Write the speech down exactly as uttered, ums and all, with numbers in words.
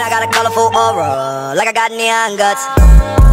I got a colorful aura, like I got neon guts.